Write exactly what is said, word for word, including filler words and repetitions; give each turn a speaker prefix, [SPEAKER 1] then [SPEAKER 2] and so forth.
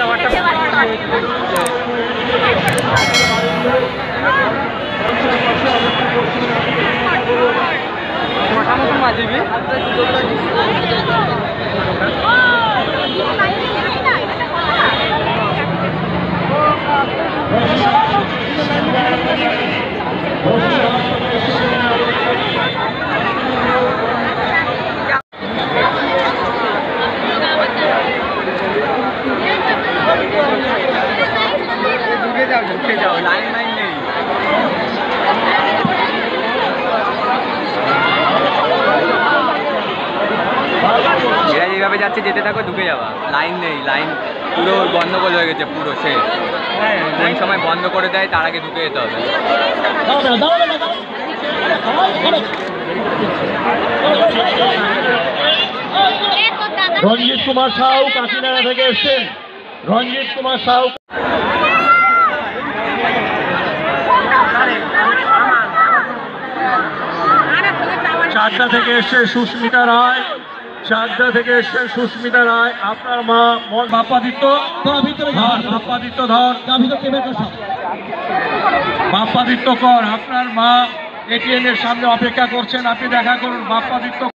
[SPEAKER 1] যেভাবে যাচ্ছে যেতে থাকো ঢুকে যাওয়া, লাইন নেই, লাইন পুরো গন্ডগোল হয়ে গেছে পুরো শেষ। কোন সময় বন্ধ করে দেয় তার আগে ঢুকে যেতে হবে।
[SPEAKER 2] রঞ্জিত কুমার সাউ কাকিনাড়া থেকে এসছেন। রঞ্জিত কুমার সাউ চাকদা থেকে এসছে সুস্মিতা রায়। চাকদা থেকে এসছেন সুস্মিতা রায়। আপনার মা বাপ্পাদিত্য বাপ্পাদিত্য ধর বাপ্পাদিত্য কর। আপনার মা এটিএম এর সামনে অপেক্ষা করছেন, আপনি দেখা করুন। বাপ্পাদিত্য